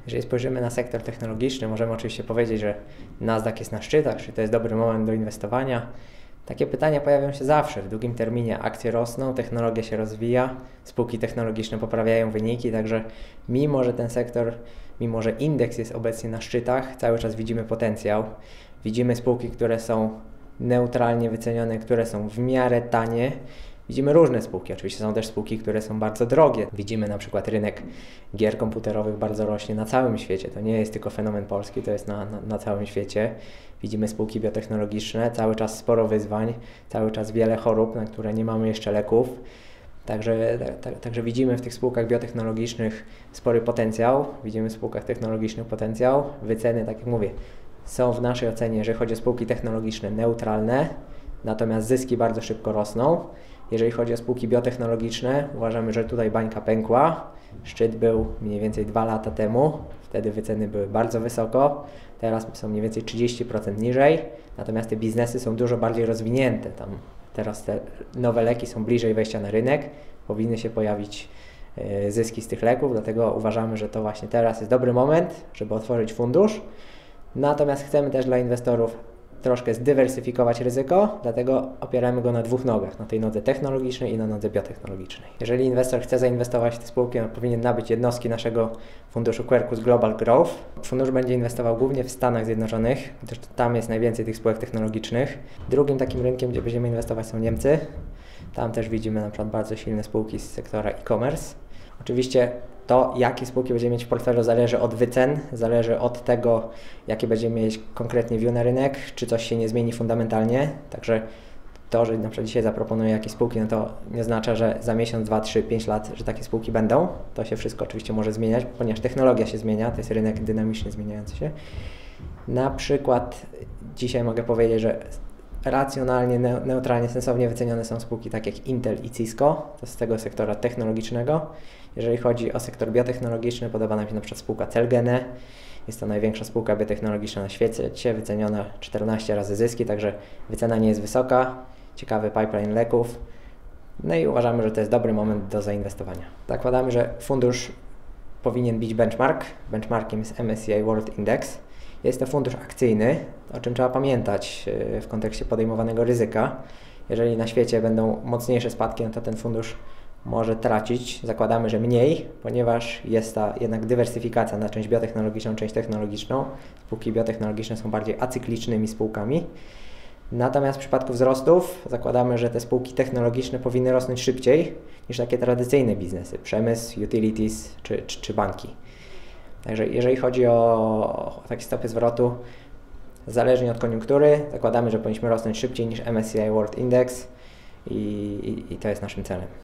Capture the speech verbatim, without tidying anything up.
Jeżeli spojrzymy na sektor technologiczny, możemy oczywiście powiedzieć, że Nasdaq jest na szczytach, czy to jest dobry moment do inwestowania. Takie pytania pojawią się zawsze. W długim terminie akcje rosną, technologia się rozwija, spółki technologiczne poprawiają wyniki, także mimo, że ten sektor, mimo, że indeks jest obecnie na szczytach, cały czas widzimy potencjał. Widzimy spółki, które są neutralnie wycenione, które są w miarę tanie. Widzimy różne spółki, oczywiście są też spółki, które są bardzo drogie. Widzimy na przykład rynek gier komputerowych bardzo rośnie na całym świecie. To nie jest tylko fenomen polski, to jest na, na, na całym świecie. Widzimy spółki biotechnologiczne, cały czas sporo wyzwań, cały czas wiele chorób, na które nie mamy jeszcze leków. Także, tak, także widzimy w tych spółkach biotechnologicznych spory potencjał, widzimy w spółkach technologicznych potencjał. Wyceny, tak jak mówię, są w naszej ocenie, jeżeli chodzi o spółki technologiczne, neutralne, natomiast zyski bardzo szybko rosną. Jeżeli chodzi o spółki biotechnologiczne, uważamy, że tutaj bańka pękła. Szczyt był mniej więcej dwa lata temu, wtedy wyceny były bardzo wysoko, teraz są mniej więcej trzydzieści procent niżej, natomiast te biznesy są dużo bardziej rozwinięte. Tam teraz te nowe leki są bliżej wejścia na rynek, powinny się pojawić y, zyski z tych leków, dlatego uważamy, że to właśnie teraz jest dobry moment, żeby otworzyć fundusz. Natomiast chcemy też dla inwestorów troszkę zdywersyfikować ryzyko, dlatego opieramy go na dwóch nogach, na tej nodze technologicznej i na nodze biotechnologicznej. Jeżeli inwestor chce zainwestować w te spółki, on powinien nabyć jednostki naszego funduszu Quercus Global Growth. Fundusz będzie inwestował głównie w Stanach Zjednoczonych, gdyż tam jest najwięcej tych spółek technologicznych. Drugim takim rynkiem, gdzie będziemy inwestować, są Niemcy. Tam też widzimy na przykład bardzo silne spółki z sektora e-commerce. Oczywiście to, jakie spółki będziemy mieć w portfelu, zależy od wycen, zależy od tego, jakie będziemy mieć konkretnie view na rynek, czy coś się nie zmieni fundamentalnie. Także to, że na przykład dzisiaj zaproponuję jakieś spółki, no to nie oznacza, że za miesiąc, dwa, trzy, pięć lat, że takie spółki będą. To się wszystko oczywiście może zmieniać, ponieważ technologia się zmienia, to jest rynek dynamicznie zmieniający się. Na przykład dzisiaj mogę powiedzieć, że racjonalnie, neutralnie, sensownie wycenione są spółki takie jak Intel i Cisco, to z tego sektora technologicznego. Jeżeli chodzi o sektor biotechnologiczny, podoba nam się na przykład spółka Celgene. Jest to największa spółka biotechnologiczna na świecie, wyceniona czternaście razy zyski, także wycena nie jest wysoka. Ciekawy pipeline leków. No i uważamy, że to jest dobry moment do zainwestowania. Zakładamy, że fundusz powinien bić benchmark. Benchmarkiem jest M S C I World Index. Jest to fundusz akcyjny, o czym trzeba pamiętać w kontekście podejmowanego ryzyka. Jeżeli na świecie będą mocniejsze spadki, no to ten fundusz może tracić. Zakładamy, że mniej, ponieważ jest ta jednak dywersyfikacja na część biotechnologiczną, część technologiczną. Spółki biotechnologiczne są bardziej acyklicznymi spółkami. Natomiast w przypadku wzrostów zakładamy, że te spółki technologiczne powinny rosnąć szybciej niż takie tradycyjne biznesy, przemysł, utilities czy, czy, czy banki. Także jeżeli chodzi o takie stopy zwrotu, zależnie od koniunktury, zakładamy, że powinniśmy rosnąć szybciej niż M S C I World Index i, i, i to jest naszym celem.